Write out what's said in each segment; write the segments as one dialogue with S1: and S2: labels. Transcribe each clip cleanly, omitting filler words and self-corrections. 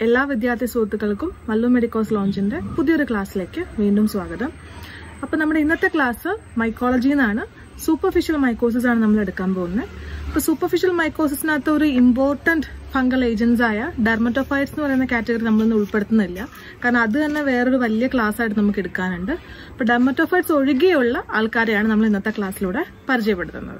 S1: എല്ലാ വിദ്യാർത്ഥി സുഹൃത്തുക്കൾക്കും മല്ലു മെഡിക്കോസ് ലോഞ്ചിന്റെ പുതിയൊരു ക്ലാസ്സിലേക്ക് വീണ്ടും സ്വാഗതം. അപ്പോൾ നമ്മുടെ ഇന്നത്തെ ക്ലാസ് മൈക്കോളജിയിൽ നിന്നാണ്. സൂപ്പർഫിഷ്യൽ മൈക്കോസിസ് ആണ് നമ്മൾ എടുക്കാൻ പോകുന്നത്. അപ്പോൾ സൂപ്പർഫിഷ്യൽ മൈക്കോസിസിനകത്ത് ഒരു ഇമ്പോർട്ടന്റ് ഫംഗൽ ഏജൻസ് ആയ ഡെർമറ്റോഫൈറ്റ്സ് എന്ന് പറയുന്ന കാറ്റഗറി നമ്മളൊന്നും ഉൾപ്പെടുത്തുന്നില്ല, കാരണം അത് തന്നെ വേറൊരു വലിയ ക്ലാസ് ആയിട്ട് നമുക്ക് എടുക്കാനുണ്ട്. അപ്പോൾ ഡെർമറ്റോഫൈറ്റ്സ് ഒഴികെയുള്ള ആൾക്കാരെയാണ് നമ്മൾ ഇന്നത്തെ ക്ലാസ്സിലൂടെ പരിചയപ്പെടുത്തുന്നത്.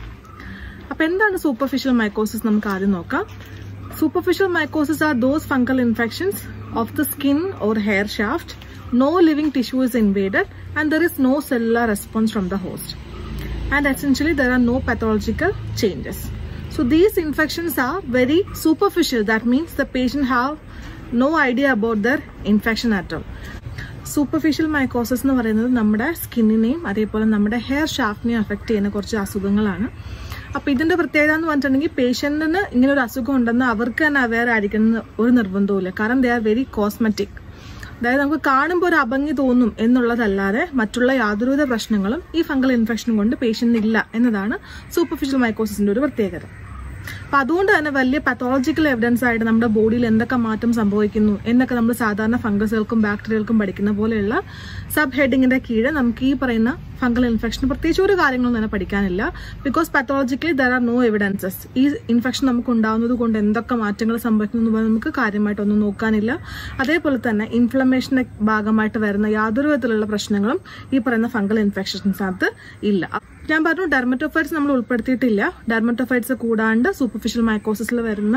S1: അപ്പോൾ എന്താണ് സൂപ്പർഫിഷ്യൽ മൈക്കോസിസ് നമുക്ക് ആദ്യം നോക്കാം. Superficial mycosis are those fungal infections of the skin or hair shaft. No living tissue is invaded and there is no cellular response from the host. And essentially there are no pathological changes. So these infections are very superficial. That means the patient have no idea about their infection at all. Superficial mycosis എന്ന് പറയുന്നത് നമ്മുടെ സ്കിന്നിനെയും അതേപോലെ നമ്മുടെ hair ഷാഫ്റ്റിനെയും affect ചെയ്യുന്ന കുറച്ച് അസുഖങ്ങളാണ്. അപ്പോൾ ഇതിന്റെ പ്രത്യേകത എന്ന് പറഞ്ഞിട്ടുണ്ടെങ്കിൽ പേഷ്യന്റിന് ഇങ്ങനെ ഒരു അസുഖം ഉണ്ടെന്ന് അവർക്ക് തന്നെ അവെയർ ആയിരിക്കുന്ന ഒരു നിർബന്ധവുമില്ല, കാരണം ദേ ആർ വെരി കോസ്മെറ്റിക്. അതായത് നമുക്ക് കാണുമ്പോൾ ഒരു അഭംഗി തോന്നും എന്നുള്ളതല്ലാതെ മറ്റുള്ള യാതൊരുവിധ പ്രശ്നങ്ങളും ഈ ഫംഗൽ ഇൻഫെക്ഷൻ കൊണ്ട് പേഷ്യന്റിന് ഇല്ല എന്നതാണ് സൂപ്പർഫിഷ്യൽ മൈക്കോസിന്റെ ഒരു പ്രത്യേകത. അപ്പൊ അതുകൊണ്ട് തന്നെ വലിയ പത്തോളജിക്കൽ എവിഡൻസ് ആയിട്ട് നമ്മുടെ ബോഡിയിൽ എന്തൊക്കെ മാറ്റം സംഭവിക്കുന്നു എന്നൊക്കെ നമ്മൾ സാധാരണ ഫംഗസുകൾക്കും ബാക്ടീരിയകൾക്കും പഠിക്കുന്ന പോലെയുള്ള സബ് ഹെഡിങ്ങിന്റെ കീഴെ നമുക്ക് ഈ പറയുന്ന ഫംഗൽ ഇൻഫെക്ഷൻ പ്രത്യേകിച്ച് ഒരു കാര്യങ്ങളും തന്നെ പഠിക്കാനില്ല. Because pathologically there are no evidences. ഈ ഇൻഫെക്ഷൻ നമുക്ക് ഉണ്ടാകുന്നത് കൊണ്ട് എന്തൊക്കെ മാറ്റങ്ങൾ സംഭവിക്കുന്നു എന്ന് നമുക്ക് കാര്യമായിട്ടൊന്നും നോക്കാനില്ല. അതേപോലെ തന്നെ ഇൻഫ്ലമേഷന്റെ ഭാഗമായിട്ട് വരുന്ന യാതൊരു വിധത്തിലുള്ള പ്രശ്നങ്ങളും ഈ പറയുന്ന ഫംഗൽ ഇൻഫെക്ഷൻസിനകത്ത് ഇല്ല. ഞാൻ പറഞ്ഞു ഡെർമറ്റോഫൈറ്റ്സ് നമ്മൾ ഉൾപ്പെടുത്തിയിട്ടില്ല. ഡെർമറ്റോഫൈറ്റ്സ് കൂടാണ്ട് സൂപ്പർഫിഷ്യൽ മൈക്കോസിസിൽ വരുന്ന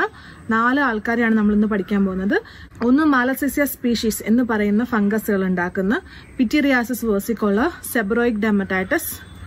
S1: 4 ആൾക്കാരെയാണ് നമ്മൾ ഇന്ന് പഠിക്കാൻ പോകുന്നത്. ഒന്ന് മാലസീസിയ സ്പീഷീസ് എന്ന് പറയുന്ന ഫംഗസുകൾ ഉണ്ടാക്കുന്ന pityriasis versicolor, seborrhoeic dermatitis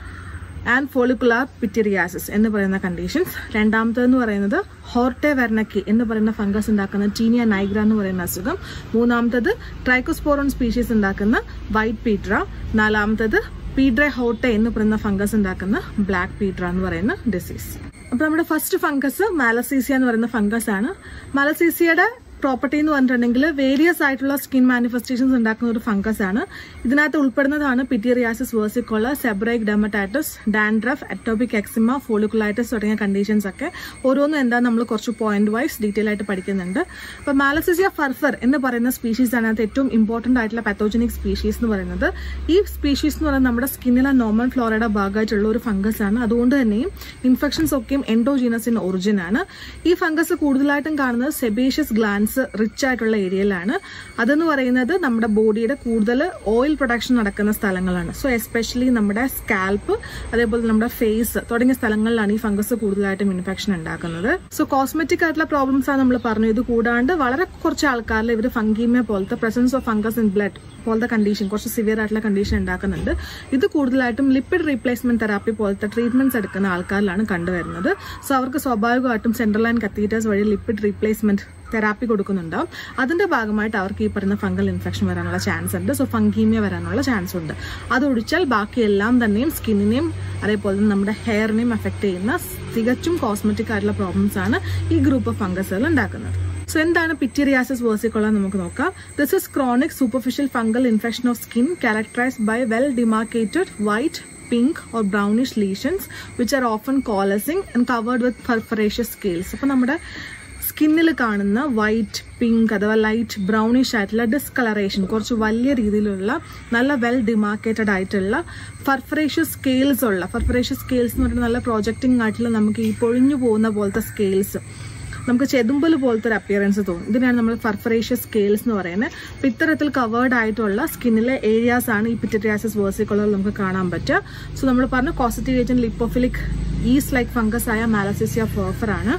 S1: and follicular pityriasis എന്ന് പറയുന്ന കണ്ടീഷൻസ്. രണ്ടാമത്തേന്ന് പറയുന്നത് ഹോർട്ടെ വെർണക്കി എന്ന് പറയുന്ന ഫംഗസ് ഉണ്ടാക്കുന്ന ടീനിയ നൈഗ്ര എന്ന് പറയുന്ന അസുഖം. മൂന്നാമത്തത് ട്രൈക്കോസ്പോറോൺ സ്പീഷീസ് ഉണ്ടാക്കുന്ന വൈറ്റ് പീട്ര. നാലാമത്തത് പീഡ്രെ ഹോട്ടെ എന്ന് പറയുന്ന ഫംഗസ് ഉണ്ടാക്കുന്ന ബ്ലാക്ക് പീഡ്ര എന്ന് പറയുന്ന ഡിസീസ്. അപ്പൊ നമ്മുടെ ഫസ്റ്റ് ഫംഗസ് മാലസീസിയ എന്ന് പറയുന്ന ഫംഗസ് ആണ്. മാലസീസിയയുടെ പ്രോപ്പർട്ടി എന്ന് പറഞ്ഞിട്ടുണ്ടെങ്കിൽ വേരിയസ് ആയിട്ടുള്ള സ്കിൻ മാനിഫെസ്റ്റേഷൻസ് ഉണ്ടാക്കുന്ന ഒരു ഫംഗസ് ആണ്. ഇതിനകത്ത് ഉൾപ്പെടുന്നതാണ് pityriasis versicolor, seborrhoeic dermatitis, dandruff, atopic eczema, folliculitis തുടങ്ങിയ കണ്ടീഷൻസ് ഒക്കെ ഓരോന്നും എന്താ നമ്മൾ കുറച്ച് പോയിന്റ് വൈസ് ഡീറ്റെയിൽ ആയിട്ട് പഠിക്കുന്നുണ്ട്. അപ്പൊ മാലസീസിയ ഫർഫർ എന്ന് പറയുന്ന സ്പീഷീസ് ആണ് അതിനകത്ത് ഏറ്റവും ഇമ്പോർട്ടന്റ് ആയിട്ടുള്ള പാത്തോജനിക് സ്പീഷീസ് എന്ന് പറയുന്നത്. ഈ സ്പീഷീസ് എന്ന് പറയുന്നത് നമ്മുടെ സ്കിന്നിലെ നോർമൽ ഫ്ലോറയുടെ ഭാഗമായിട്ടുള്ള ഒരു ഫംഗസ് ആണ്. അതുകൊണ്ട് തന്നെയും ഇൻഫെക്ഷൻസ് ഒക്കെയും എൻഡോജീനസ് ഇൻ ഒറിജിൻ ആണ്. ഈ ഫംഗസ് കൂടുതലായിട്ടും കാണുന്നത് സെബേഷ്യസ് ഗ്ലാൻസ് റിച്ച് ആയിട്ടുള്ള ഏരിയയിലാണ്. അതെന്ന് പറയുന്നത് നമ്മുടെ ബോഡിയുടെ കൂടുതൽ ഓയിൽ പ്രൊഡക്ഷൻ നടക്കുന്ന സ്ഥലങ്ങളാണ്. സോ എസ്പെഷ്യലി നമ്മുടെ സ്കാൽപ്പ്, അതേപോലെ നമ്മുടെ ഫേസ് തുടങ്ങിയ സ്ഥലങ്ങളിലാണ് ഈ ഫംഗസ് കൂടുതലായിട്ടും ഇൻഫെക്ഷൻ ഉണ്ടാക്കുന്നത്. സോ കോസ്മെറ്റിക് ആയിട്ടുള്ള പ്രോബ്ലംസ് ആണ് നമ്മൾ പറഞ്ഞു. ഇത് കൂടാണ്ട് വളരെ കുറച്ച് ആൾക്കാരിൽ ഇവർ ഫംഗീമിയ പോലത്തെ presence of fungus in blood പോലത്തെ കണ്ടീഷൻ, കുറച്ച് സിവിയർ ആയിട്ടുള്ള കണ്ടീഷൻ ഉണ്ടാക്കുന്നുണ്ട്. ഇത് കൂടുതലായിട്ടും ലിപ്പിഡ് റീപ്ലേസ്മെന്റ് തെറാപ്പി പോലത്തെ ട്രീറ്റ്മെന്റ്സ് എടുക്കുന്ന ആൾക്കാരിലാണ് കണ്ടുവരുന്നത്. സോ അവർക്ക് സ്വാഭാവികമായിട്ടും സെൻട്രൽ ലൈൻ കത്തീറ്റേഴ്സ് വഴി ലിപ്പിഡ് റീപ്ലേസ്മെന്റ് തെറാപ്പി കൊടുക്കുന്നുണ്ടാവും. അതിന്റെ ഭാഗമായിട്ട് അവർക്ക് ഈ പറയുന്ന ഫംഗൽ ഇൻഫെക്ഷൻ വരാനുള്ള ചാൻസ് ഉണ്ട്. സോ ഫംഗീമിയ വരാനുള്ള ചാൻസ് ഉണ്ട്. അതൊഴിച്ചാൽ ബാക്കിയെല്ലാം തന്നെയും സ്കിന്നിനെയും അതേപോലെ തന്നെ നമ്മുടെ ഹെയറിനെയും അഫക്ട് ചെയ്യുന്ന തികച്ചും കോസ്മെറ്റിക് ആയിട്ടുള്ള പ്രോബ്ലംസ് ആണ് ഈ ഗ്രൂപ്പ് ഓഫ് ഫംഗസുകൾ ഉണ്ടാക്കുന്നത്. സോ എന്താണ് പിറ്റീരിയാസിസ് വേഴ്സിക്കോളർ നമുക്ക് നോക്കാം. This is chronic superficial fungal infection of skin characterized by well demarcated white, pink or brownish lesions which are often coalescing and covered with perforaceous scales. അപ്പോൾ നമ്മുടെ സ്കിന്നിൽ കാണുന്ന white, pink അഥവാ light brownish ആയിട്ടുള്ള discolouration, കുറച്ച് വലിയ രീതിയിലുള്ള നല്ല വെൽ ഡിമാർക്കേറ്റഡ് ആയിട്ടുള്ള ഫർഫറേഷ്യസ് സ്കെയിൽസ് ഉള്ള, ഫർഫറേഷ്യസ് സ്കെയിൽസ് എന്ന് പറഞ്ഞാൽ നല്ല പ്രോജക്റ്റിംഗ് ആയിട്ടുള്ള നമുക്ക് ഈ പൊഴിഞ്ഞു പോകുന്ന പോലത്തെ സ്കെയിൽസ്, നമുക്ക് ചെതുമ്പൽ പോലത്തെ ഒരു അപ്പിയറൻസ് തോന്നും. ഇതിനാണ് നമ്മൾ ഫർഫറേഷ്യസ് സ്കെയിൽസ് എന്ന് പറയുന്നത്. അപ്പം ഇത്തരത്തിൽ കവേർഡ് ആയിട്ടുള്ള സ്കിന്നിലെ ഏരിയാസ് ആണ് ഈ പിറ്റീരിയാസിസ് വേഴ്സിക്കോളർ നമുക്ക് കാണാൻ പറ്റുക. സോ നമ്മൾ പറഞ്ഞ causative agent lipophilic yeast like fungus ആയ മാലസീസിയ ഫർഫർ ആണ്.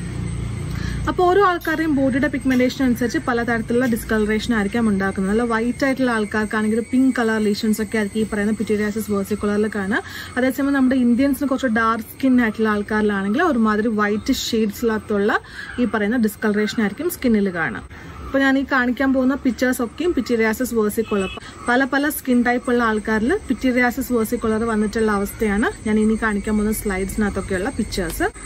S1: അപ്പോൾ ഓരോ ആൾക്കാരുടെയും ബോഡിയുടെ പിഗ്മെന്റേഷൻ അനുസരിച്ച് പലതരത്തിലുള്ള ഡിസ്കളറേഷൻ ആയിരിക്കാം ഉണ്ടാക്കുന്നത്. നല്ല വൈറ്റ് ആയിട്ടുള്ള ആൾക്കാർക്കാണെങ്കിൽ പിങ്ക് കളർ ലീഷൻസ് ഒക്കെ ആയിരിക്കും ഈ പറയുന്ന പിറ്റീരിയാസിസ് വേഴ്സിക്കോളറിൽ കാണുക. അതേസമയം നമ്മുടെ ഇന്ത്യൻസിന് കുറച്ച് ഡാർക്ക് സ്കിൻ ആയിട്ടുള്ള ആൾക്കാരിലാണെങ്കിൽ ഒരുമാതിരി വൈറ്റ് ഷെയ്ഡ്സിനകത്തുള്ള ഈ പറയുന്ന ഡിസ്കളറേഷൻ ആയിരിക്കും സ്കിന്നിൽ കാണുക. അപ്പോൾ ഞാൻ ഈ കാണിക്കാൻ പോകുന്ന പിക്ചേഴ്സ് ഒക്കെയും പിറ്റീരിയാസിസ് വേഴ്സിക്കോളർ, പല സ്കിൻ ടൈപ്പ് ഉള്ള ആൾക്കാരിൽ പിറ്റീരിയാസിസ് വേഴ്സിക്കോളർ വന്നിട്ടുള്ള അവസ്ഥയാണ് ഞാൻ ഇനി കാണിക്കാൻ പോകുന്ന സ്ലൈഡ്സിനകത്തൊക്കെയുള്ള പിക്ചേഴ്സ്.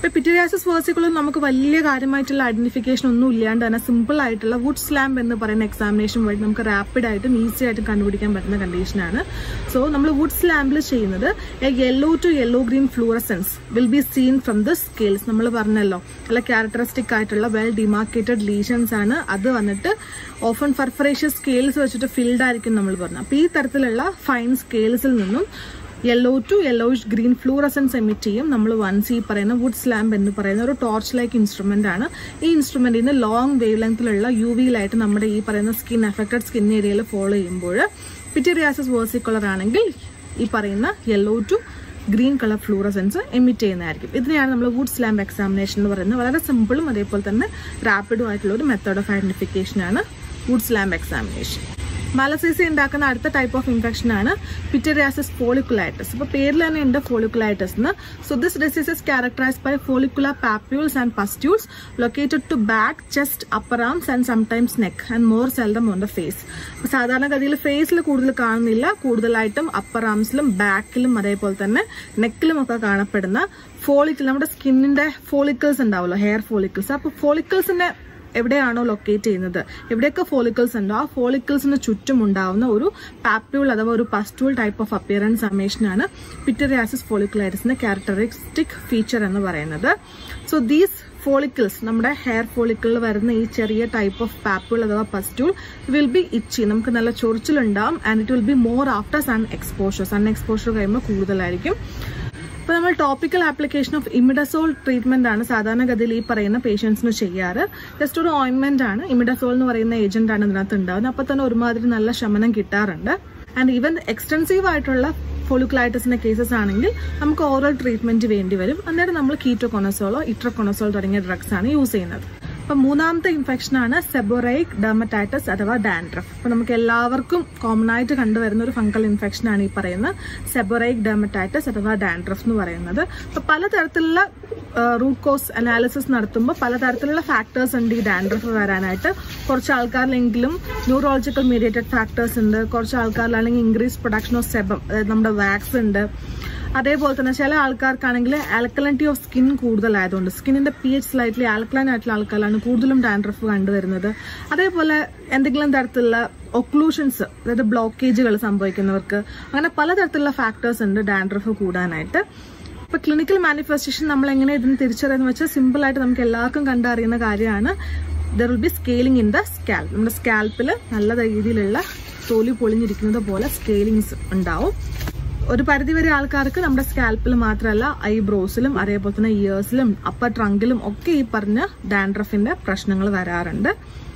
S1: ഇപ്പൊ പിറ്റേറിയാസിസ് വേഴ്സിക്കുലർ നമുക്ക് വലിയ കാര്യമായിട്ടുള്ള ഐഡന്റിഫിക്കേഷൻ ഒന്നും ഇല്ലാണ്ട് തന്നെ സിമ്പിൾ ആയിട്ടുള്ള വുഡ് സ്ലാമ്പ് എന്ന് പറയുന്ന എക്സാമിനേഷൻ വഴി നമുക്ക് റാപ്പിഡ് ആയിട്ടും ഈസി ആയിട്ടും കണ്ടുപിടിക്കാൻ പറ്റുന്ന കണ്ടീഷനാണ്. സോ നമ്മൾ വുഡ് സ്ലാമ്പിൽ ചെയ്യുന്നത് a yellow to yellow green fluorescence will be seen from the scales. നമ്മൾ പറഞ്ഞല്ലോ നല്ല ക്യാരക്ടറിസ്റ്റിക് ആയിട്ടുള്ള വെൽ ഡിമാർക്കേറ്റഡ് ലീഷൻസ് ആണ്. അത് വന്നിട്ട് ഓഫൺ പെർഫറേഷ്യസ് സ്കെയിൽസ് വെച്ചിട്ട് ഫിൽഡ് ആയിരിക്കും നമ്മൾ പറഞ്ഞത്. അപ്പൊ ഈ തരത്തിലുള്ള ഫൈൻ സ്കെയിൽസിൽ നിന്നും yellow to yellowish green fluorescence emit ചെയ്യും. നമ്മൾ വൺസ് ഈ പറയുന്ന വുഡ് സ്ലാമ്പ് എന്ന് പറയുന്ന ഒരു ടോർച്ച് ലൈക്ക് ഇൻസ്ട്രുമെന്റ് ആണ്. ഈ ഇൻസ്ട്രുമെന്റിന് ലോങ് വേവ് ലെങ്ത്തിലുള്ള UV ലൈറ്റ് നമ്മുടെ ഈ പറയുന്ന സ്കിൻ അഫക്റ്റഡ് സ്കിൻ ഏരിയയിൽ ഫോളോ ചെയ്യുമ്പോൾ പിറ്റേറിയാസിസ് വേഴ്സിക്കുലർ ആണെങ്കിൽ ഈ പറയുന്ന yellow to green colour fluorescence emit ചെയ്യുന്നതായിരിക്കും. ഇതിനെയാണ് നമ്മൾ വുഡ് സ്ലാമ്പ് എക്സാമിനേഷൻ എന്ന് പറയുന്നത്. വളരെ സിമ്പിളും അതേപോലെ തന്നെ റാപ്പിഡും ആയിട്ടുള്ള ഒരു മെത്തേഡ് ഓഫ് ഐഡന്റിഫിക്കേഷൻ ആണ് വുഡ് സ്ലാമ്പ് എക്സാമിനേഷൻ. മാലസീസിയ ഉണ്ടാക്കുന്ന അടുത്ത ടൈപ്പ് ഓഫ് ഇൻഫെക്ഷൻ ആണ് പിറ്റേറിയാസിസ് ഫോളിക്കുലൈറ്റിസ്. ഇപ്പൊ പേരിൽ തന്നെ ഉണ്ട് ഫോളിക്കുലൈറ്റിസ് എന്ന്. So this disease is characterised by follicular papules and pustules located to back, chest, upper arms and sometimes neck and more seldom on the face. സാധാരണഗതിയിൽ ഫേസിൽ കൂടുതൽ കാണുന്നില്ല, കൂടുതലായിട്ടും അപ്പർ ആംസിലും ബാക്കിലും അതേപോലെ തന്നെ നെക്കിലും ഒക്കെ കാണപ്പെടുന്ന ഫോളിക്കിൾ, നമ്മുടെ സ്കിന്നിന്റെ ഫോളിക്കിൾസ് ഉണ്ടാവുമല്ലോ, ഹെയർ ഫോളിക്കിൾസ്. അപ്പൊ ഫോളിക്കിൾസിന്റെ എവിടെയാണോ ലൊക്കേറ്റ് ചെയ്യുന്നത്, എവിടെയൊക്കെ ഫോളിക്കിൾസ് ഉണ്ടോ ആ ഫോളിക്കിൾസിന് ചുറ്റും ഉണ്ടാവുന്ന ഒരു പാപ്യൂൾ അഥവാ ഒരു pustule type of appearance formation ആണ് പിറ്റേറിയാസിസ് ഫോളിക്കുലൈറ്റിസിന്റെ ക്യാരക്ടറിസ്റ്റിക് ഫീച്ചർ എന്ന് പറയുന്നത്. സോ ദീസ് ഫോളിക്കിൾസ്, നമ്മുടെ ഹെയർ ഫോളിക്കിളിൽ വരുന്ന ഈ ചെറിയ ടൈപ്പ് ഓഫ് പാപ്യൂൾ അഥവാ പസ്റ്റൂൾ വിൽ ബി ഇച്ചി, നമുക്ക് നല്ല ചൊറിച്ചിലുണ്ടാവും. And it will be more after sun exposure. Sun exposure കഴിയുമ്പോൾ കൂടുതലായിരിക്കും. ഇപ്പൊ നമ്മൾ topical application of imidazole treatment ആണ് സാധാരണഗതിയിൽ ഈ പറയുന്ന പേഷ്യൻസിന് ചെയ്യാറ്. ജസ്റ്റ് ഒരു ഓയിൻമെന്റ് ആണ്, ഇമിഡസോൾ എന്ന് പറയുന്ന ഏജന്റ് ആണ് ഇതിനകത്ത് ഉണ്ടാവുന്നത്. അപ്പൊ തന്നെ ഒരുമാതിരി നല്ല ശമനം കിട്ടാറുണ്ട്. ആൻഡ് ഈവൻ എക്സ്റ്റൻസീവ് ആയിട്ടുള്ള ഫോളിക്കുലൈറ്റിസിന്റെ കേസസ് ആണെങ്കിൽ നമുക്ക് ഓറൽ ട്രീറ്റ്മെന്റ് വേണ്ടി വരും. അന്നേരം നമ്മൾ കീറ്റോകോണസോളോ ഇട്രോകോണസോൾ തുടങ്ങിയ ഡ്രഗ്സ് ആണ് യൂസ് ചെയ്യുന്നത്. അപ്പൊ മൂന്നാമത്തെ ഇൻഫെക്ഷൻ ആണ് സെബോറൈക് ഡെർമറ്റൈറ്റിസ് അഥവാ ഡാൻഡ്രഫ്. അപ്പൊ നമുക്ക് എല്ലാവർക്കും കോമൺ ആയിട്ട് കണ്ടുവരുന്ന ഒരു ഫംഗൽ ഇൻഫെക്ഷൻ ആണ് ഈ പറയുന്ന സെബോറൈക് ഡെർമറ്റൈറ്റിസ് അഥവാ ഡാൻഡ്രഫ് എന്ന് പറയുന്നത്. അപ്പൊ പലതരത്തിലുള്ള റൂട്ട് കോസ് അനാലിസിസ് നടത്തുമ്പോൾ പലതരത്തിലുള്ള ഫാക്ടേഴ്സ് ഉണ്ട് ഈ ഡാൻഡ്രഫ് വരാനായിട്ട്. കുറച്ച് ആൾക്കാരിലെങ്കിലും ന്യൂറോളജിക്കൽ മീഡിയേറ്റഡ് ഫാക്ടേഴ്സ് ഉണ്ട്, കുറച്ച് ആൾക്കാരിലാണെങ്കിൽ ഇൻക്രീസ് പ്രൊഡക്ഷൻ ഓഫ് സെബം, അതായത് നമ്മുടെ വാക്സ് ഉണ്ട്. അതേപോലെ തന്നെ ചില ആൾക്കാർക്കാണെങ്കിൽ ആൽക്കലൈനിറ്റി ഓഫ് സ്കിൻ കൂടുതലായതുകൊണ്ട് സ്കിന്നിന്റെ pH സ്ലൈറ്റ്ലി ആൽക്കലൈൻ ആയിട്ടുള്ള ആൾക്കാരാണ് കൂടുതലും ഡാൻഡ്രഫ് കണ്ടുവരുന്നത്. അതേപോലെ എന്തെങ്കിലും തരത്തിലുള്ള ഒക്ലൂഷൻസ്, അതായത് ബ്ലോക്കേജുകൾ സംഭവിക്കുന്നവർക്ക്, അങ്ങനെ പലതരത്തിലുള്ള ഫാക്ടേഴ്സ് ഉണ്ട് ഡാൻഡ്രഫ് കൂടാനായിട്ട്. ഇപ്പൊ ക്ലിനിക്കൽ മാനിഫെസ്റ്റേഷൻ നമ്മൾ എങ്ങനെ ഇതിന് തിരിച്ചറിയാന്ന് വെച്ചാൽ സിമ്പിൾ ആയിട്ട് നമുക്ക് എല്ലാവർക്കും കണ്ടറിയുന്ന കാര്യമാണ്. There will be scaling in the scalp. നമ്മുടെ സ്കാൽപ്പിൽ നല്ല രീതിയിലുള്ള തൊലി പൊളിഞ്ഞിരിക്കുന്നത് പോലെ സ്കെയിലിങ്സ് ഉണ്ടാവും. ഒരു പരിധിവരെ ആൾക്കാർക്ക് നമ്മുടെ സ്കാൽപ്പിൽ മാത്രമല്ല ഐബ്രോസിലും അതേപോലെ തന്നെ ഇയേഴ്സിലും അപ്പർ ട്രങ്കിലും ഒക്കെ ഈ പറഞ്ഞ ഡാൻഡ്രഫിന്റെ പ്രശ്നങ്ങൾ വരാറുണ്ട്.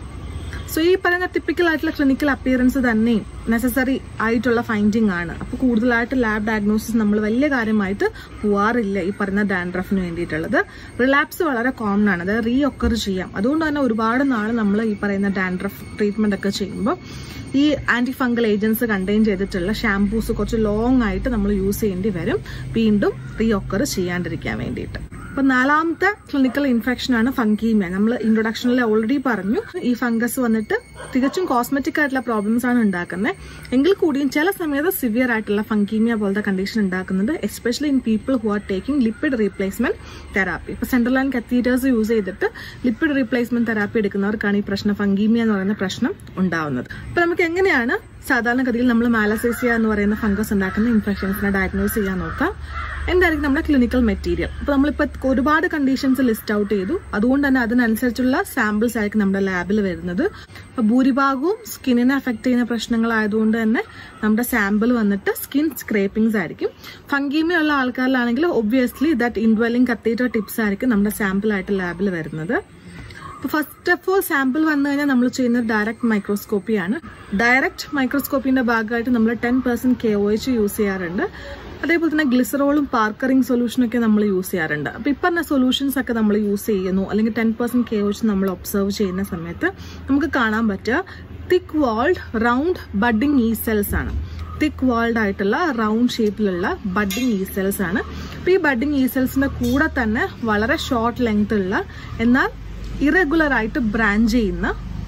S1: സോ ഈ പറയുന്ന ടിപ്പിക്കൽ ആയിട്ടുള്ള ക്ലിനിക്കൽ അപ്പിയറൻസ് തന്നെയും നെസസറി ആയിട്ടുള്ള ഫൈൻഡിങ് ആണ്. അപ്പൊ കൂടുതലായിട്ട് ലാബ് ഡയഗ്നോസിസ് നമ്മൾ വലിയ കാര്യമായിട്ട് പോവാറില്ല ഈ പറയുന്ന ഡാൻഡ്രഫിന് വേണ്ടിയിട്ടുള്ളത്. റിലാപ്സ് വളരെ കോമൺ ആണ്, അതായത് റീ ഒക്കർ ചെയ്യാം. അതുകൊണ്ട് തന്നെ ഒരുപാട് നാൾ നമ്മൾ ഈ പറയുന്ന ഡാൻഡ്രഫ് ട്രീറ്റ്മെന്റ് ഒക്കെ ചെയ്യുമ്പോൾ ഈ ആന്റി ഫംഗൽ ഏജൻസ് കണ്ടെയ്ൻ ചെയ്തിട്ടുള്ള ഷാംപൂസ് കുറച്ച് ലോങ് ആയിട്ട് നമ്മൾ യൂസ് ചെയ്യേണ്ടി വരും, വീണ്ടും റീ ഒക്കർ ചെയ്യാണ്ടിരിക്കാൻ വേണ്ടിയിട്ട്. അപ്പൊ നാലാമത്തെ ക്ലിനിക്കൽ ഇൻഫെക്ഷൻ ആണ് ഫംഗീമിയ. നമ്മൾ ഇൻട്രൊഡക്ഷനിൽ ഓൾറെഡി പറഞ്ഞു ഈ ഫംഗസ് വന്നിട്ട് തികച്ചും കോസ്മെറ്റിക് ആയിട്ടുള്ള പ്രോബ്ലംസ് ആണ് ഉണ്ടാക്കുന്നത്. എങ്കിൽ കൂടിയും ചില സമയത്ത് സിവിയർ ആയിട്ടുള്ള ഫംഗീമിയ പോലത്തെ കണ്ടീഷൻ ഉണ്ടാക്കുന്നുണ്ട്, especially in people who are taking lipid replacement therapy. ഇപ്പൊ സെൻട്രൽ ലൈൻ കത്തീറ്റേഴ്സ് യൂസ് ചെയ്തിട്ട് ലിപ്പിഡ് റീപ്ലേസ്മെന്റ് തെറാപ്പി എടുക്കുന്നവർക്കാണ് ഈ പ്രശ്നം ഫംഗീമിയ എന്ന് പറയുന്ന പ്രശ്നം ഉണ്ടാവുന്നത്. അപ്പൊ നമുക്ക് എങ്ങനെയാണ് സാധാരണഗതിയിൽ നമ്മൾ മാലസേസിയ എന്ന് പറയുന്ന ഫംഗസ് ഉണ്ടാക്കുന്ന ഇൻഫെക്ഷൻസിനെ ഡയഗ്നോസ് ചെയ്യാൻ നോക്കാം. എന്തായിരിക്കും നമ്മുടെ ക്ലിനിക്കൽ മെറ്റീരിയൽ? അപ്പൊ നമ്മളിപ്പോ ഒരുപാട് കണ്ടീഷൻസ് ലിസ്റ്റ് ഔട്ട് ചെയ്തു, അതുകൊണ്ട് തന്നെ അതിനനുസരിച്ചുള്ള സാമ്പിൾസ് ആയിരിക്കും നമ്മുടെ ലാബിൽ വരുന്നത്. അപ്പൊ ഭൂരിഭാഗവും സ്കിന്നിനെ അഫക്ട് ചെയ്യുന്ന പ്രശ്നങ്ങളായതുകൊണ്ട് തന്നെ നമ്മുടെ സാമ്പിൾ വന്നിട്ട് സ്കിൻ സ്ക്രേപ്പിംഗ്സ് ആയിരിക്കും. ഫംഗീമിയ ഉള്ള ആൾക്കാരിലാണെങ്കിൽ obviously that indwelling catheter tips ആയിരിക്കും നമ്മുടെ സാമ്പിൾ ആയിട്ട് ലാബിൽ വരുന്നത്. അപ്പൊ ഫസ്റ്റ് ഓഫ് ഓൾ സാമ്പിൾ വന്നു കഴിഞ്ഞാൽ നമ്മൾ ചെയ്യുന്നത് ഡയറക്റ്റ് മൈക്രോസ്കോപ്പിയാണ്. ഡയറക്റ്റ് മൈക്രോസ്കോപ്പിന്റെ ഭാഗമായിട്ട് നമ്മൾ 10% KOH യൂസ് ചെയ്യാറുണ്ട്. അതേപോലെ തന്നെ ഗ്ലിസറോളും പാർക്കറിംഗ് സൊല്യൂഷനൊക്കെ നമ്മൾ യൂസ് ചെയ്യാറുണ്ട്. അപ്പൊ ഇപ്പൊ പറഞ്ഞ സൊല്യൂഷൻസ് ഒക്കെ നമ്മൾ യൂസ് ചെയ്യുന്നു, അല്ലെങ്കിൽ 10% KOH നമ്മൾ ഒബ്സർവ് ചെയ്യുന്ന സമയത്ത് നമുക്ക് കാണാൻ പറ്റുക തിക്ക് വാൾഡ് റൗണ്ട് ബഡ്ഡിംഗ് ഇ സെൽസ് ആണ്. തിക്ക് വാൾഡ് ആയിട്ടുള്ള റൗണ്ട് ഷേപ്പിലുള്ള ബഡ്ഡിംഗ് ഇ സെൽസ് ആണ്. അപ്പൊ ഈ ബഡ്ഡിംഗ് ഇ സെൽസിന്റെ കൂടെ തന്നെ വളരെ ഷോർട്ട് ലെങ്ത് ഉള്ള എന്നാൽ ഇറഗുലർ ആയിട്ട് ബ്രാഞ്ച് ചെയ്യുന്ന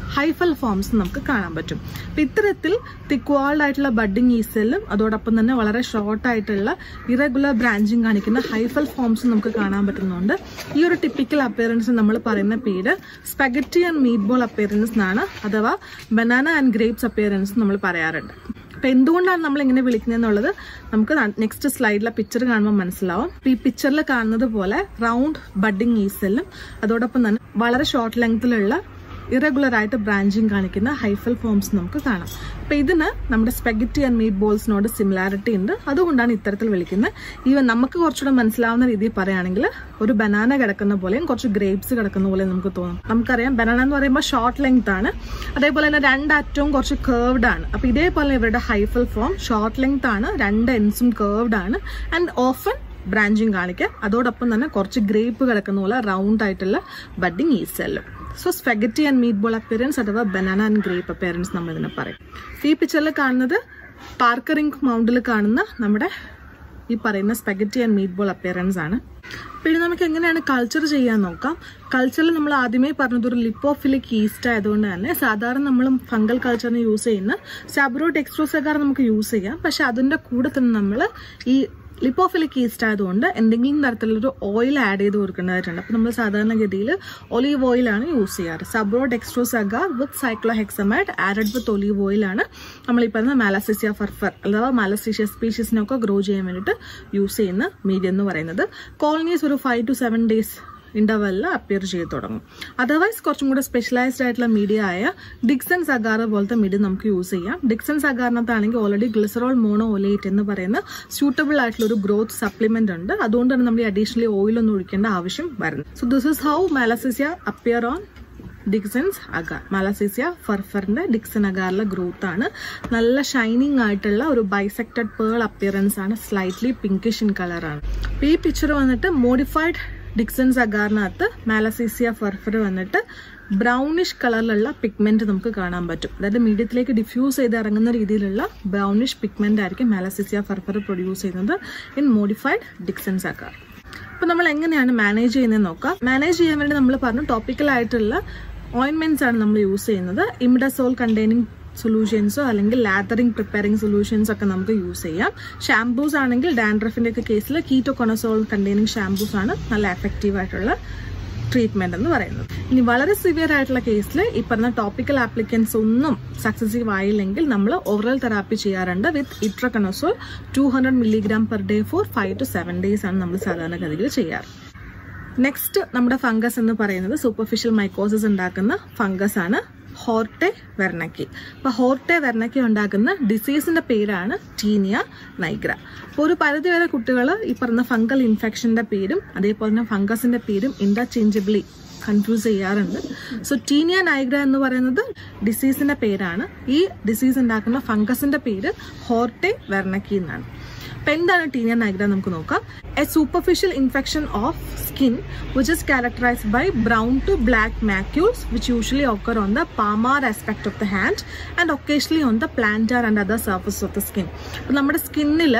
S1: ഹൈഫൽ ഫോംസ് നമുക്ക് കാണാൻ പറ്റും. അപ്പം ഇത്തരത്തിൽ തിക്ക് വാൾഡ് ആയിട്ടുള്ള ബഡ്ഡിങ് ഈ സെല്ലും അതോടൊപ്പം തന്നെ വളരെ ഷോർട്ട് ആയിട്ടുള്ള ഇറഗുലർ ബ്രാഞ്ചിങ് കാണിക്കുന്ന ഹൈഫൽ ഫോംസും നമുക്ക് കാണാൻ പറ്റുന്നുണ്ട്. ഈ ഒരു ടിപ്പിക്കൽ അപ്പിയറൻസ് നമ്മൾ പറയുന്ന പേര് spaghetti and meatball appearance എന്നാണ്, അഥവാ ബനാന ആൻഡ് ഗ്രേപ്സ് അപ്പിയറൻസ് നമ്മൾ പറയാറുണ്ട്. അപ്പം എന്തുകൊണ്ടാണ് നമ്മൾ ഇങ്ങനെ വിളിക്കുന്നതെന്നുള്ളത് നമുക്ക് നെക്സ്റ്റ് സ്ലൈഡിലെ പിക്ചർ കാണുമ്പോൾ മനസ്സിലാവും. ഈ പിക്ചറിൽ കാണുന്നത് പോലെ റൗണ്ട് ബഡ്ഡിങ് ഈ സെല്ലും അതോടൊപ്പം തന്നെ വളരെ ഷോർട്ട് ലെങ്ത്തിലുള്ള ഇറഗുലർ ആയിട്ട് ബ്രാഞ്ചിങ് കാണിക്കുന്ന ഹൈഫൽ ഫോംസ് നമുക്ക് കാണാം. അപ്പം ഇതിന് നമ്മുടെ സ്പെഗറ്റി ആൻഡ് മീറ്റ് ബോൾസിനോട് സിമിലാരിറ്റി ഉണ്ട്, അതുകൊണ്ടാണ് ഇത്തരത്തിൽ വിളിക്കുന്നത്. ഈവൻ നമുക്ക് കുറച്ചുകൂടെ മനസ്സിലാവുന്ന രീതിയിൽ പറയുകയാണെങ്കിൽ ഒരു ബനാന കിടക്കുന്ന പോലെയും കുറച്ച് ഗ്രേപ്സ് കിടക്കുന്ന പോലെയും നമുക്ക് തോന്നും. നമുക്കറിയാം ബനാന എന്ന് പറയുമ്പോൾ ഷോർട്ട് ലെങ്ത് ആണ്, അതേപോലെ തന്നെ രണ്ടറ്റവും കുറച്ച് കേർവ്ഡ് ആണ്. അപ്പം ഇതേപോലെ ഇവരുടെ ഹൈഫൽ ഫോം ഷോർട്ട് ലെങ്ത് ആണ്, രണ്ട് എൻഡ്സും കേർവ്ഡ് ആണ് ആൻഡ് ഓഫൻ ബ്രാഞ്ചിങ് കാണിക്കുക. അതോടൊപ്പം തന്നെ കുറച്ച് ഗ്രേപ്പ് കിടക്കുന്ന പോലെ റൗണ്ട് ആയിട്ടുള്ള ബഡ്ഡിങ് ഈ സെല്ലും. So spaghetti and meatball appearance അഥവാ ബനാന ആൻഡ് ഗ്രേപ്പ് അപ്പിയറൻസ് നമ്മൾ ഇതിനെ പറയും. ഈ പിക്ചറിൽ കാണുന്നത് പാർക്കർ ഇങ്ക് മൗണ്ടിൽ കാണുന്ന നമ്മുടെ ഈ പറയുന്ന spaghetti and meatball appearance ആണ്. പിന്നെ നമുക്ക് എങ്ങനെയാണ് കൾച്ചർ ചെയ്യാൻ നോക്കാം. കൾച്ചറിൽ നമ്മൾ ആദ്യമേ പറഞ്ഞത് ഒരു ലിപ്പോഫിലിക് ഈസ്റ്റ് ആയതുകൊണ്ട് തന്നെ സാധാരണ നമ്മൾ ഫംഗൽ കൾച്ചറിന് യൂസ് ചെയ്യുന്ന സാബ്രോ ഡെക്സ്ട്രോസ് അഗാർ നമുക്ക് യൂസ് ചെയ്യാം. പക്ഷെ അതിൻ്റെ കൂടെ തന്നെ നമ്മൾ ഈ ലിപ്പോഫിലിക് ഈസ്റ്റ് ആയതുകൊണ്ട് എന്തെങ്കിലും തരത്തിലൊരു ഓയിൽ ആഡ് ചെയ്ത് കൊടുക്കേണ്ടതായിട്ടുണ്ട്. അപ്പോൾ നമ്മൾ സാധാരണഗതിയിൽ ഒലീവ് ഓയിലാണ് യൂസ് ചെയ്യാറ്. Sabouraud dextrose agar with cycloheximide added with olive ഓയിലാണ് നമ്മൾ ഈ പറഞ്ഞ മാലസീസിയ ഫർഫർ അഥവാ മാലസീസിയ സ്പീഷീസിനൊക്കെ ഗ്രോ ചെയ്യാൻ വേണ്ടിയിട്ട് യൂസ് ചെയ്യുന്ന മീഡിയം എന്ന് പറയുന്നത്. കോളനീസ് ഒരു 5 to 7 days ഇന്റർവെല്ലിൽ അപ്പിയർ ചെയ്ത് തുടങ്ങും. അതർവൈസ് കുറച്ചും കൂടെ സ്പെഷ്യലൈസ്ഡ് ആയിട്ടുള്ള മീഡിയ ആയ ഡിക്സൺസ് അഗാർ പോലത്തെ മീഡിയ നമുക്ക് യൂസ് ചെയ്യാം. ഡിക്സൺസ് അഗാറിനകത്താണെങ്കിൽ ഓൾറെഡി ഗ്ലിസറോൾ മോണോഒലേറ്റ് എന്ന് പറയുന്ന സ്യൂട്ടബിൾ ആയിട്ടുള്ള ഒരു ഗ്രോത്ത് സപ്ലിമെന്റ് ഉണ്ട്. അതുകൊണ്ട് തന്നെ നമ്മൾ അഡീഷണലി ഓയിലൊന്നും ഒഴിക്കേണ്ട ആവശ്യം വരുന്നത്. So this is how Malassezia appear on Dixon's agar. Malassezia ഫർഫറിന്റെ ഡിക്സൺ അഗാറിലെ ഗ്രോത്ത് ആണ്. നല്ല ഷൈനിങ് ആയിട്ടുള്ള ഒരു ബൈസെക്റ്റഡ് പേൾ അപ്പിയറൻസ് ആണ്, സ്ലൈറ്റ്ലി പിങ്കിഷ് ഇൻ കളറാണ്. ഈ പിക്ചർ വന്നിട്ട് മോഡിഫൈഡ് ഡിക്സൺസ് അഗാറിനകത്ത് മാലസീസിയ ഫർഫർ വന്നിട്ട് ബ്രൗണിഷ് കളറിലുള്ള പിഗ്മെന്റ് നമുക്ക് കാണാൻ പറ്റും. അതായത് മീഡിയത്തിലേക്ക് ഡിഫ്യൂസ് ചെയ്ത് ഇറങ്ങുന്ന രീതിയിലുള്ള ബ്രൗണിഷ് പിഗ്മെന്റ് ആയിരിക്കും മാലസീസിയ ഫർഫർ പ്രൊഡ്യൂസ് ചെയ്യുന്നത് ഇൻ മോഡിഫൈഡ് ഡിക്സൺസ് അഗാർ. അപ്പൊ നമ്മൾ എങ്ങനെയാണ് മാനേജ് ചെയ്യുന്നത് നോക്കാം. മാനേജ് ചെയ്യാൻ വേണ്ടി നമ്മൾ പറഞ്ഞു ടോപ്പിക്കൽ ആയിട്ടുള്ള ഓയിൻമെന്റ്സ് ആണ് നമ്മൾ യൂസ് ചെയ്യുന്നത്. ഇമിഡസോൾ കണ്ടെയ്നിങ് സൊല്യൂഷൻസോ അല്ലെങ്കിൽ ലാതറിംഗ് പ്രിപ്പയറിംഗ് സൊല്യൂഷൻസ് ഒക്കെ നമുക്ക് യൂസ് ചെയ്യാം. ഷാംപൂസ് ആണെങ്കിൽ ഡാൻഡ്രഫിന്റെ ഒക്കെ കേസിൽ കീറ്റോകൊണസോൾ കണ്ടെയ്നിങ് ഷാംപൂസ് ആണ് നല്ല എഫക്റ്റീവ് ആയിട്ടുള്ള ട്രീറ്റ്മെന്റ് എന്ന് പറയുന്നത്. ഇനി വളരെ സിവിയർ ആയിട്ടുള്ള കേസിൽ ഈ പറഞ്ഞ ടോപ്പിക്കൽ ആപ്ലിക്കൻസ് ഒന്നും സക്സസീവ് ആയില്ലെങ്കിൽ നമ്മൾ ഓറൽ തെറാപ്പി ചെയ്യാറുണ്ട് വിത്ത് ഇട്രകണസോൾ 200 milligram per day for 5 to 7 days ആണ് നമ്മൾ സാധാരണഗതിയിൽ ചെയ്യാറ്. നെക്സ്റ്റ് നമ്മുടെ ഫംഗസ് എന്ന് പറയുന്നത് സൂപ്പർഫിഷ്യൽ മൈക്കോസിസ് ഉണ്ടാക്കുന്ന ഫംഗസ് ആണ് ഹോർട്ടെ വെർണക്കി. അപ്പൊ ഹോർട്ടെ വെർണക്കി ഉണ്ടാക്കുന്ന ഡിസീസിന്റെ പേരാണ് ടീനിയ നൈഗ്ര. അപ്പോൾ ഒരു പരിധിവരെ കുട്ടികൾ ഈ പറഞ്ഞ ഫംഗൽ ഇൻഫെക്ഷന്റെ പേരും അതേപോലെ തന്നെ ഫംഗസിന്റെ പേരും ഇന്റർചേഞ്ചബിളി കൺഫ്യൂസ് ചെയ്യാറുണ്ട്. സോ ടീനിയ നൈഗ്ര എന്ന് പറയുന്നത് ഡിസീസിന്റെ പേരാണ്. ഈ ഡിസീസ് ഉണ്ടാക്കുന്ന ഫംഗസിന്റെ പേര് ഹോർട്ടെ വെർണക്കി എന്നാണ്. അപ്പൊ എന്താണ് ടീനിയ നൈഗ്ര നമുക്ക് നോക്കാം. A superficial infection of skin which is characterized by brown to black macules which usually occur on the palmar aspect of the hand and occasionally on the plantar and other surface of the skin. അപ്പോൾ നമ്മുടെ സ്കിന്നിൽ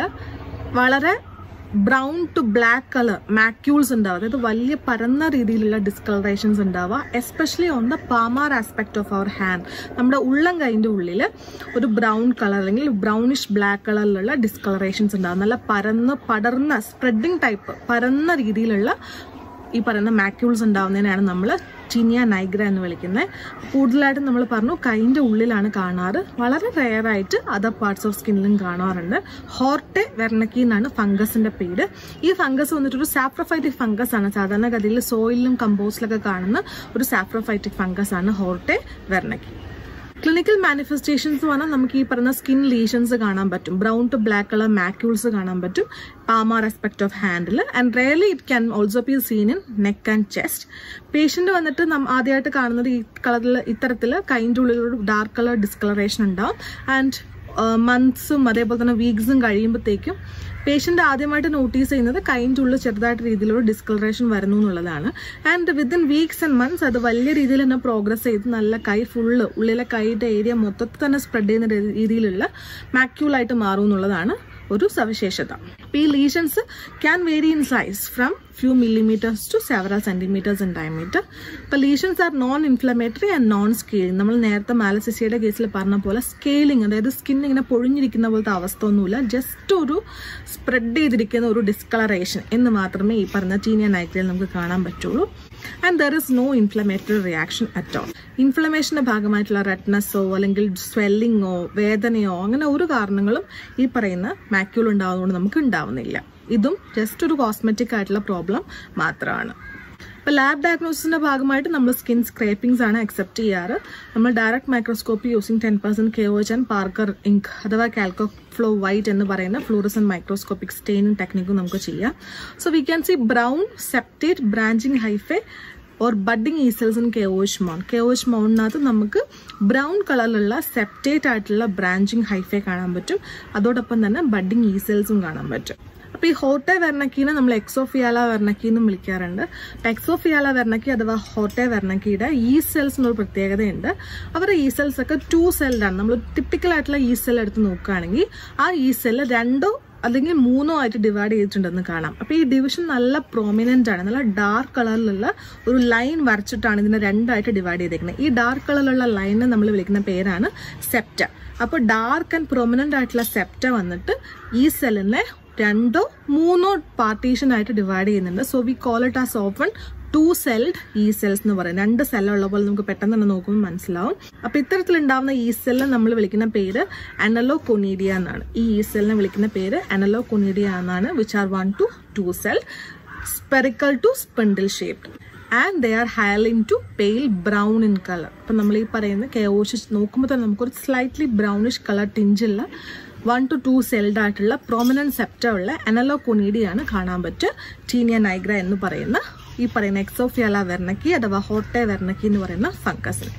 S1: വളരെ brown to black colour macules ഉണ്ടാവുക, അതായത് വലിയ പരന്ന രീതിയിലുള്ള discolourations ഉണ്ടാവുക, especially on the palmar aspect of our hand. നമ്മുടെ ഉള്ളം കൈൻ്റെ ഉള്ളിൽ ഒരു ബ്രൗൺ കളർ അല്ലെങ്കിൽ ബ്രൗണിഷ് ബ്ലാക്ക് കളറിലുള്ള ഡിസ്കളറേഷൻസ് ഉണ്ടാവും. നല്ല പടർന്ന സ്പ്രെഡിങ് ടൈപ്പ് പരന്ന രീതിയിലുള്ള ഈ പറയുന്ന മാക്യൂൾസ് ഉണ്ടാവുന്നതിനാണ് നമ്മൾ ടീനിയ നൈഗ്ര എന്ന് വിളിക്കുന്നത്. കൂടുതലായിട്ടും നമ്മൾ പറഞ്ഞു കൈൻ്റെ ഉള്ളിലാണ് കാണാറ്, വളരെ റെയർ ആയിട്ട് അതർ പാർട്സ് ഓഫ് സ്കിന്നിലും കാണാറുണ്ട്. ഹോർട്ടെ വെർണക്കി എന്നാണ് ഫംഗസിന്റെ പേര്. ഈ ഫംഗസ് വന്നിട്ട് ഒരു സാപ്രോഫൈറ്റിക് ഫംഗസ് ആണ്. സാധാരണഗതിയിൽ സോയിലും കമ്പോസ്റ്റിലൊക്കെ കാണുന്ന ഒരു സാപ്രോഫൈറ്റിക് ഫംഗസ് ആണ് ഹോർട്ടെ വെർണക്കി. ക്ലിനിക്കൽ മാനിഫെസ്റ്റേഷൻസ് പറഞ്ഞാൽ നമുക്ക് ഈ പറഞ്ഞ സ്കിൻ ലീഷൻസ് കാണാൻ പറ്റും, brown to black colour macules കാണാൻ പറ്റും പാമാർ ആസ്പെക്ട് ഓഫ് ഹാൻഡിൽ, and rarely it can also be seen in neck and chest. Patient വന്നിട്ട് ആദ്യമായിട്ട് കാണുന്നത് ഈ കളറിൽ ഇത്തരത്തിൽ കൈൻ്റെ ഉള്ളിൽ ഒരു ഡാർക്ക് കളർ ഡിസ്കളറേഷൻ ഉണ്ടാവും. ആൻഡ് മന്ത്സും അതേപോലെ തന്നെ വീക്സും കഴിയുമ്പോഴത്തേക്കും പേഷ്യന്റ് ആദ്യമായിട്ട് നോട്ടീസ് ചെയ്യുന്നത് കൈൻ്റെ ഉള്ളിൽ ചെറുതായിട്ട് രീതിയിലുള്ള ഡിസ്കളറേഷൻ വരുന്നു എന്നുള്ളതാണ്. And within weeks and months അത് വലിയ രീതിയിൽ തന്നെ പ്രോഗ്രസ് ചെയ്ത് നല്ല കൈ ഫുള്ള് ഉള്ളിലെ കൈയുടെ ഏരിയ മൊത്തത്തിൽ തന്നെ സ്പ്രെഡ് ചെയ്യുന്ന രീതിയിലുള്ള മാക്യൂളായിട്ട് മാറും എന്നുള്ളതാണ് ഒരു സവിശേഷത. ഈ lesions can vary in size from few millimeters to several centimeters in diameter. അപ്പോൾ lesions are non inflammatory and non scaling. നമ്മൾ നേരത്തെ മാലസിസിയുടെ കേസിൽ പറഞ്ഞ പോലെ സ്കെയിലിംഗ്, അതായത് സ്കിൻ ഇങ്ങനെ പൊഴിഞ്ഞിരിക്കുന്ന പോലത്തെ അവസ്ഥ ഒന്നുമില്ല, ജസ്റ്റ് ഒരു സ്പ്രെഡ് ചെയ്തിരിക്കുന്ന ഒരു ഡിസ്കളറേഷൻ എന്ന് മാത്രമേ ഈ പറഞ്ഞ ടീനിയ നൈഗ്രയിൽ നമുക്ക് കാണാൻ പറ്റുള്ളൂ. And there is no inflammatory reaction at all. ഇൻഫ്ലമേഷന്റെ ഭാഗമായിട്ടുള്ള റെഡ്നെസ്സോ അല്ലെങ്കിൽ സ്വെല്ലിങ്ങോ വേദനയോ അങ്ങനെ ഒരു കാരണങ്ങളും ഈ പറയുന്ന മാക്യൂൾ ഉണ്ടാവുന്നതുകൊണ്ട് നമുക്ക് ഉണ്ടാവുന്നില്ല. ഇതും ജസ്റ്റ് ഒരു കോസ്മെറ്റിക് ആയിട്ടുള്ള പ്രോബ്ലം മാത്രമാണ്. ഇപ്പോൾ ലാബ് ഡയഗ്നോസിന്റെ ഭാഗമായിട്ട് നമ്മൾ സ്കിൻ സ്ക്രേപ്പിംഗ്സ് ആണ് അക്സെപ്റ്റ് ചെയ്യാറ്. നമ്മൾ direct microscopy using 10% KOH and Parker ink അഥവാ കാൽക്കോഫ്ലോ വൈറ്റ് എന്ന് പറയുന്ന ഫ്ലൂറസെന്റ് മൈക്രോസ്കോപ്പിക് സ്റ്റെയിനിങ് ടെക്നിക്കും നമുക്ക് ചെയ്യാം. So we can see brown septate branching hyphae or budding ഈ cells in KOH mount. KOH മൗണ്ടിനകത്ത് നമുക്ക് ബ്രൗൺ കളറിലുള്ള സെപ്റ്റേറ്റ് ആയിട്ടുള്ള ബ്രാഞ്ചിങ് ഹൈഫേ കാണാൻ പറ്റും. അതോടൊപ്പം തന്നെ ബഡിങ് ഈ സെൽസും കാണാൻ പറ്റും. അപ്പോൾ ഈ ഹോട്ടെ വെർണക്കീനെ നമ്മൾ എക്സോഫിയാല വെർണക്കി എന്നും വിളിക്കാറുണ്ട്. എക്സോഫിയാല വെർണക്കി അഥവാ ഹോട്ടെ വെർണക്കിയുടെ ഈ സെൽസിനൊരു പ്രത്യേകതയുണ്ട്. അവരുടെ ഈ സെൽസ് ഒക്കെ 2 സെൽഡാണ്. നമ്മൾ ടിപ്പിക്കൽ ആയിട്ടുള്ള ഈ സെൽ എടുത്ത് നോക്കുകയാണെങ്കിൽ ആ ഈ സെല്ല് 2 അല്ലെങ്കിൽ 3 ആയിട്ട് ഡിവൈഡ് ചെയ്തിട്ടുണ്ടെന്ന് കാണാം. അപ്പോൾ ഈ ഡിവിഷൻ നല്ല പ്രോമിനന്റ് ആണ്. നല്ല ഡാർക്ക് കളറിലുള്ള ഒരു ലൈൻ വരച്ചിട്ടാണ് ഇതിനെ 2 ആയിട്ട് ഡിവൈഡ് ചെയ്തേക്കുന്നത്. ഈ ഡാർക്ക് കളറിലുള്ള ലൈനെ നമ്മൾ വിളിക്കുന്ന പേരാണ് സെപ്റ്റ. അപ്പോൾ ഡാർക്ക് ആൻഡ് പ്രൊമിനന്റ് ആയിട്ടുള്ള സെപ്റ്റ വന്നിട്ട് ഈ സെല്ലിനെ 2 or 3 പാർട്ടീഷൻ ആയിട്ട് ഡിവൈഡ് ചെയ്യുന്നുണ്ട്. So we call it as open 2 celled ഈ സെൽസ് എന്ന് പറയും. 2 സെല്ലുള്ള പോലെ നമുക്ക് പെട്ടെന്ന് തന്നെ നോക്കുമ്പോൾ മനസ്സിലാവും. അപ്പൊ ഇത്തരത്തിലുണ്ടാവുന്ന ഈ സെല്ലിനെ നമ്മൾ വിളിക്കുന്ന പേര് അനലോകോണീഡിയ എന്നാണ്. ഈ സെല്ലിനെ വിളിക്കുന്ന പേര് അനലോകോണീഡിയ എന്നാണ്. Which are 1 to 2 cell, spherical to spindle shaped. And they are hyaline to pale brown in color. അപ്പം നമ്മൾ ഈ പറയുന്ന KOH നോക്കുമ്പോൾ തന്നെ നമുക്കൊരു സ്ലൈറ്റ്ലി ബ്രൗണിഷ് കളർ ടിഞ്ചുള്ള 1 to 2 സെൽഡ് ആയിട്ടുള്ള പ്രോമിനന്റ് സെപ്റ്റ ഉള്ള അനലോകോണീഡിയാണ് കാണാൻ പറ്റുക ടീനിയ നൈഗ്ര എന്ന് പറയുന്ന ഈ പറയുന്ന എക്സോഫിയാല വെർണക്കി അഥവാ ഹോട്ടെ വെർണക്കി എന്ന് പറയുന്ന ഫംഗസിന്.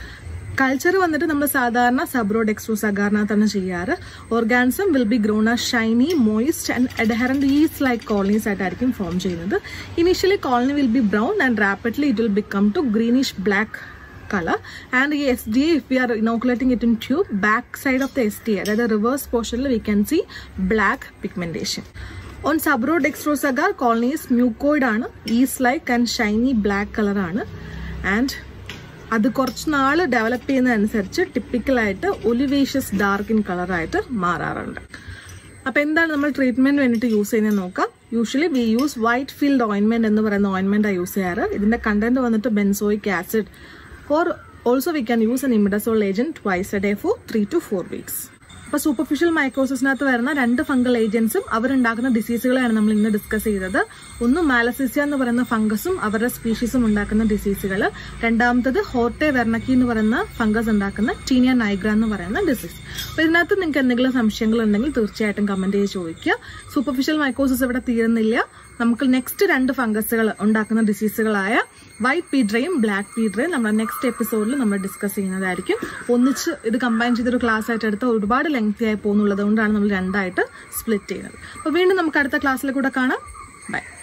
S1: കൾച്ചർ വന്നിട്ട് നമ്മൾ സാധാരണ സബ്രോഡെക്സ്ട്രോസ് അഗാറിനകത്താണ് ചെയ്യാറ്. Organism will be grown a shiny moist and adherent yeast like colonies ആയിട്ടായിരിക്കും ഫോം ചെയ്യുന്നത്. Initially colony will be brown and rapidly it will become to greenish black color. And the SDA, if we are inoculating it in tube, back side of the SDA, that is the reverse portion, we can see black pigmentation. On Sabrodextrose agar, colony is mucoid ആണ്, is like and shiny black color ആണ്. And അത് കുറച്ച് നാൾ develop ചെയ്യുന്നതനുസരിച്ച് ടിപ്പിക്കലായിട്ട് olivaceous dark in colour ആയിട്ട് മാറാറുണ്ട്. അപ്പോൾ എന്താണ് നമ്മൾ ട്രീറ്റ്മെന്റ് വേണ്ടിയിട്ട് യൂസ് ചെയ്യുന്നത് നോക്കാം. Usually we use Whitfield ഓയിൻമെന്റ് എന്ന് പറയുന്ന ഓയിൻമെന്റാണ് യൂസ് ചെയ്യാറ്. ഇതിന്റെ കണ്ടന്റ് വന്നിട്ട് benzoic acid. Or also we can use an imidazole agent twice a day for 3 to 4 weeks. അപ്പോൾ സൂപ്പർഫിഷ്യൽ മൈക്കോസിസിനകത്ത് വരുന്ന 2 ഫംഗൽ ഏജൻസും അവരുണ്ടാക്കുന്ന ഡിസീസുകളെയാണ് നമ്മൾ ഇന്ന് ഡിസ്കസ് ചെയ്തത്. ഒന്ന് മാലസിസിയ എന്ന് പറയുന്ന ഫംഗസും അവരുടെ സ്പീഷീസും ഉണ്ടാക്കുന്ന ഡിസീസുകൾ. രണ്ടാമത്തത് ഹോട്ടെ വെർണക്കി എന്ന് പറയുന്ന ഫംഗസ് ഉണ്ടാക്കുന്ന ടീനിയ നൈഗ്ര എന്ന് പറയുന്ന ഡിസീസ്. അപ്പോൾ ഇതിനകത്ത് നിങ്ങൾക്ക് എന്തെങ്കിലും സംശയങ്ങൾ ഉണ്ടെങ്കിൽ തീർച്ചയായിട്ടും കമന്റ് ചെയ്ത് ചോദിക്കുക. സൂപ്പർഫിഷ്യൽ മൈക്കോസിസ് ഇവിടെ തീരുന്നില്ല. നമുക്ക് നെക്സ്റ്റ് 2 ഫംഗസുകൾ ഉണ്ടാക്കുന്ന ഡിസീസുകളായ വൈറ്റ് പീഡ്രയും ബ്ലാക്ക് പീഡ്രയും നമ്മുടെ നെക്സ്റ്റ് എപ്പിസോഡിൽ നമ്മൾ ഡിസ്കസ് ചെയ്യുന്നതായിരിക്കും. ഒന്നിച്ച് ഇത് കമ്പൈൻ ചെയ്തൊരു ക്ലാസ് ആയിട്ട് എടുത്ത് ഒരുപാട് ലെങ്തി ആയി പോകുന്നുള്ളത് കൊണ്ടാണ് നമ്മൾ 2 ആയിട്ട് സ്പ്ലിറ്റ് ചെയ്യുന്നത്. അപ്പോൾ വീണ്ടും നമുക്ക് അടുത്ത ക്ലാസ്സിൽ കൂടെ കാണാം. ബൈ.